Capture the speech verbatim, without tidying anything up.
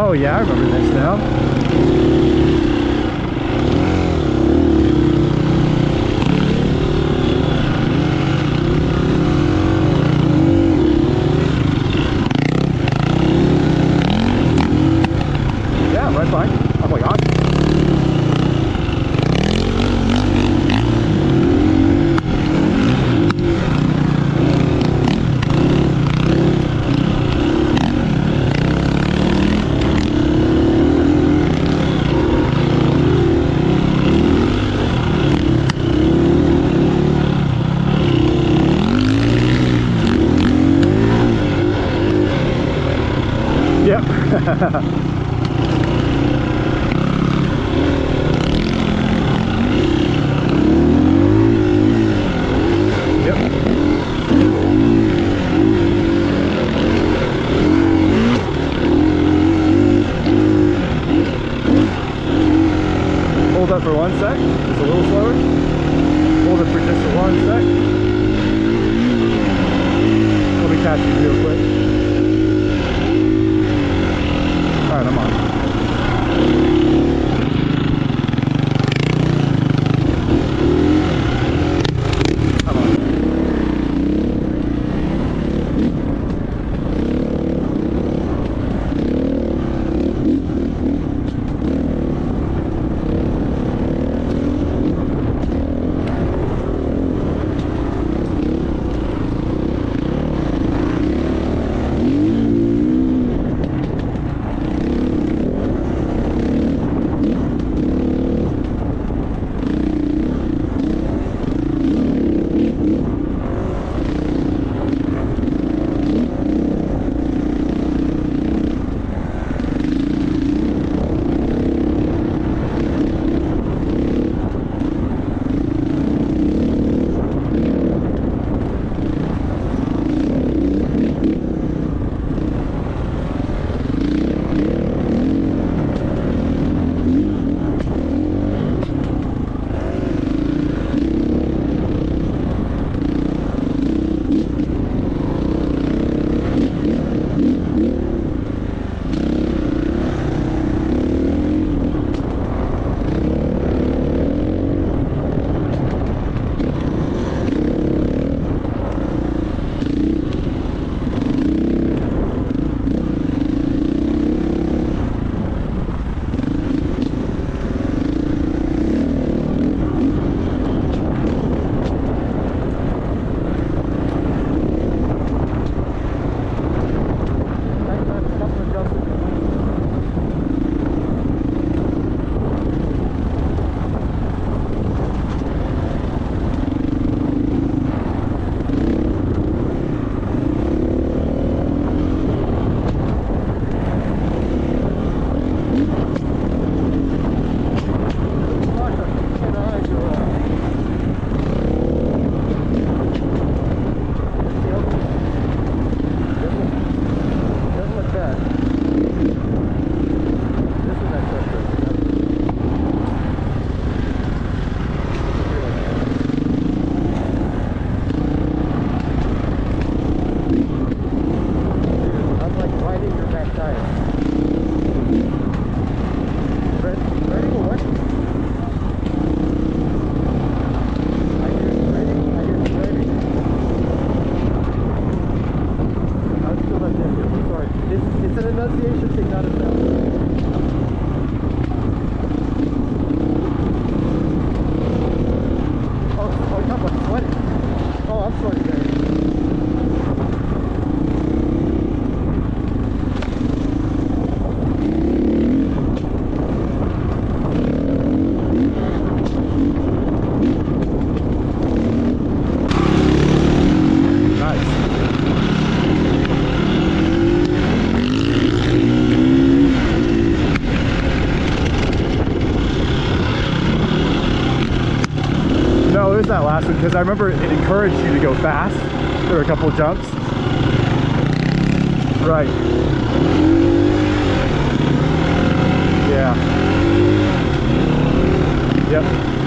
Oh yeah, I remember this now. Yeah, right fine. Oh my god. Yep. Yep. Hold up for one sec, just a little slower. Hold it for just one sec. Let me catch you real quick. Alright, I'm on. I'm on. No, it was that last one because I remember it encouraged you to go fast. There were a couple of jumps. Right. Yeah. Yep.